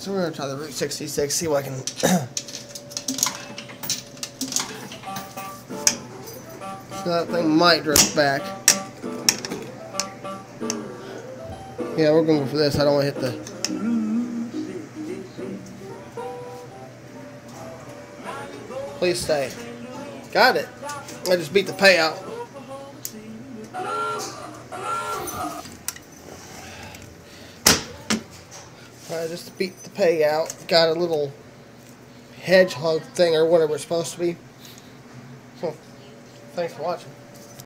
So we're going to try the Route 66, see what I can... So that thing might drift back. Yeah, we're going to go for this. I don't want to hit the... Please stay. Got it. I just beat the payout. I just beat the payout. Got a little hedgehog thing or whatever it's supposed to be. So, thanks for watching.